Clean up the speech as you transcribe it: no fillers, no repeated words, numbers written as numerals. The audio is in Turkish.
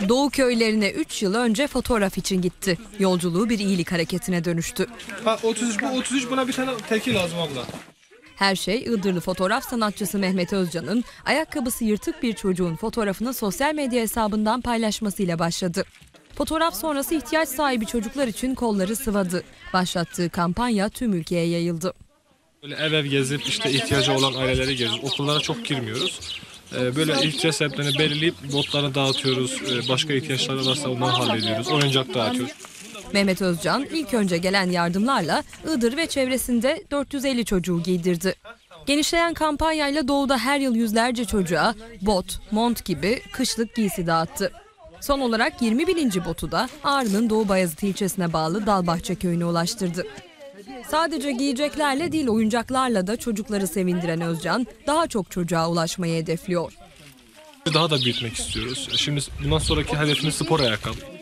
Doğu köylerine 3 yıl önce fotoğraf için gitti. Yolculuğu bir iyilik hareketine dönüştü. 33 buna bir tane tekil lazım abla. Her şey Iğdırlı fotoğraf sanatçısı Mehmet Özcan'ın ayakkabısı yırtık bir çocuğun fotoğrafını sosyal medya hesabından paylaşmasıyla başladı. Fotoğraf sonrası ihtiyaç sahibi çocuklar için kolları sıvadı. Başlattığı kampanya tüm ülkeye yayıldı. Böyle ev gezip işte ihtiyacı olan aileleri geziyoruz. Okullara çok girmiyoruz. Böyle ihtiyaç sahiplerini belirleyip botlarını dağıtıyoruz. Başka ihtiyaçları varsa onları hallediyoruz. Oyuncak dağıtıyoruz. Mehmet Özcan ilk önce gelen yardımlarla Iğdır ve çevresinde 450 çocuğu giydirdi. Genişleyen kampanyayla doğuda her yıl yüzlerce çocuğa bot, mont gibi kışlık giysi dağıttı. Son olarak 20.000. botu da Ağrı'nın Doğu Bayazıt ilçesine bağlı Dalbahçe köyüne ulaştırdı. Sadece giyeceklerle değil oyuncaklarla da çocukları sevindiren Özcan daha çok çocuğa ulaşmayı hedefliyor. Daha da büyütmek istiyoruz. Şimdi bundan sonraki hedefimiz spor ayakkabı.